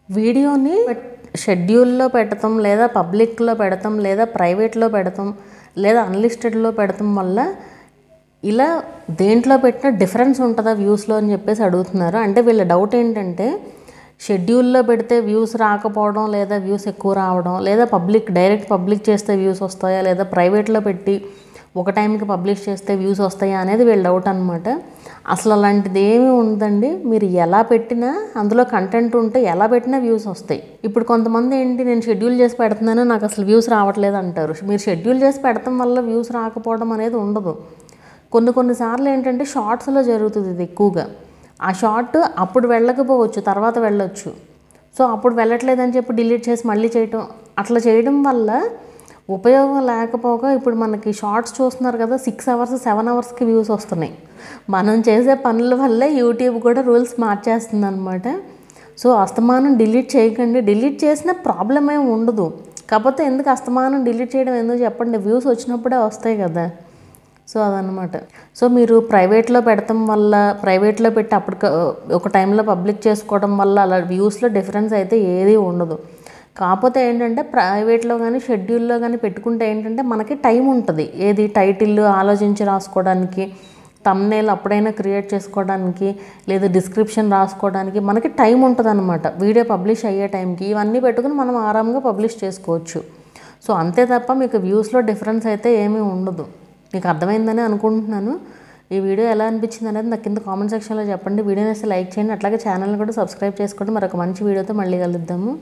వీడియోని షెడ్యూల్లో పెడతాం, లేదా పబ్లిక్లో పెడతాం, లేదా ప్రైవేట్లో పెడతాం, లేదా అన్లిస్టెడ్లో పెడతాం వల్ల ఇలా దేంట్లో పెట్టిన డిఫరెన్స్ ఉంటుందా వ్యూస్లో అని చెప్పేసి అడుగుతున్నారు. అంటే వీళ్ళ డౌట్ ఏంటంటే షెడ్యూల్లో పెడితే వ్యూస్ రాకపోవడం, లేదా వ్యూస్ ఎక్కువ రావడం, లేదా డైరెక్ట్ పబ్లిక్ చేస్తే వ్యూస్ వస్తాయా, లేదా ప్రైవేట్లో పెట్టి ఒక టైంకి పబ్లిష్ చేస్తే వ్యూస్ వస్తాయా అనేది వీళ్ళ డౌట్ అనమాట. అసలు అలాంటిది ఏమీ ఉండదండి. మీరు ఎలా పెట్టినా, అందులో కంటెంట్ ఉంటే ఎలా పెట్టినా వ్యూస్ వస్తాయి. ఇప్పుడు కొంతమంది ఏంటి, నేను షెడ్యూల్ చేసి పెడుతున్నాను, నాకు అసలు వ్యూస్ రావట్లేదు అంటారు. మీరు షెడ్యూల్ చేసి పెడతాం వల్ల వ్యూస్ రాకపోవడం అనేది ఉండదు. కొన్నిసార్లు ఏంటంటే షార్ట్స్లో జరుగుతుంది ఇది ఎక్కువగా. ఆ షార్ట్ అప్పుడు వెళ్ళకపోవచ్చు, తర్వాత వెళ్ళొచ్చు. సో అప్పుడు వెళ్ళట్లేదని చెప్పి డిలీట్ చేసి మళ్ళీ చేయటం, అట్లా చేయడం వల్ల ఉపయోగం లేకపోగా ఇప్పుడు మనకి షార్ట్స్ చూస్తున్నారు కదా, 6 అవర్స్ 7 అవర్స్కి వ్యూస్ వస్తున్నాయి. మనం చేసే పనుల వల్లే యూట్యూబ్ కూడా రూల్స్ మార్చేస్తుంది అనమాట. సో అస్తమానం డిలీట్ చేయకండి. డిలీట్ చేసిన ప్రాబ్లం ఏమి ఉండదు. కాకపోతే ఎందుకు అస్తమానం డిలీట్ చేయడం ఎందుకు చెప్పండి, వ్యూస్ వచ్చినప్పుడే వస్తాయి కదా. సో అదనమాట. సో మీరు ప్రైవేట్లో పెడతాం వల్ల, ప్రైవేట్లో పెట్టి అప్పుడు ఒక టైంలో పబ్లిక్ చేసుకోవడం వల్ల అలా వ్యూస్లో డిఫరెన్స్ అయితే ఏదీ ఉండదు. కాకపోతే ఏంటంటే ప్రైవేట్లో కానీ షెడ్యూల్లో కానీ పెట్టుకుంటే ఏంటంటే మనకి టైం ఉంటుంది. ఏది టైటిల్ ఆలోచించి రాసుకోవడానికి, థంబ్నెయిల్ అప్పుడైనా క్రియేట్ చేసుకోవడానికి, లేదా డిస్క్రిప్షన్ రాసుకోవడానికి మనకి టైం ఉంటుంది అనమాట. వీడియో పబ్లిష్ అయ్యే టైంకి ఇవన్నీ పెట్టుకుని మనం ఆరాంగా పబ్లిష్ చేసుకోవచ్చు. సో అంతే తప్ప మీకు వ్యూస్లో డిఫరెన్స్ అయితే ఏమీ ఉండదు. మీకు అర్థమైందని అనుకుంటున్నాను. ఈ వీడియో ఎలా అనిపించింది అనేది నాకు కింద కామెంట్ సెక్షన్లో చెప్పండి. వీడియోని అయితే లైక్ చేయండి, అట్లాగే ఛానల్ని కూడా సబ్స్క్రైబ్ చేసుకోండి. మరొక మంచి వీడియోతో మళ్ళీ కలుద్దాము.